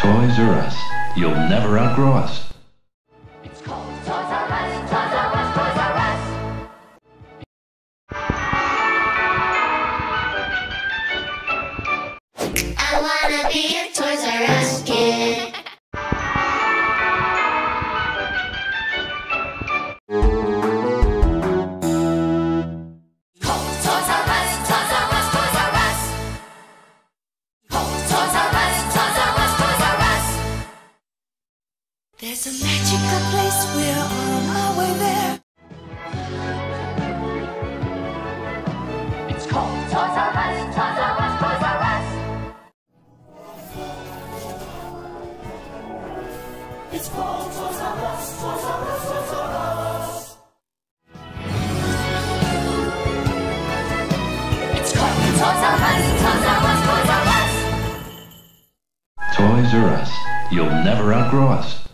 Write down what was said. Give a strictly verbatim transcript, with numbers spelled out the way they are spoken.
Toys R Us. You'll never outgrow us. It's called Toys R Us, Toys R Us, Toys R Us. I wanna be a Toys R Us kid. Called Toys R Us, Toys R Us, Toys R Us. Called Toys R Us, Toys R Us, Toys R Us. There's a magical place, we're on our way there. It's called Toys R Us, Toys R Us, Toys R Us. It's called Toys R Us, Toys R Us, Toys R Us. It's called Toys R Us, Toys R Us, Toys R Us. Toys R Us. You'll never outgrow us.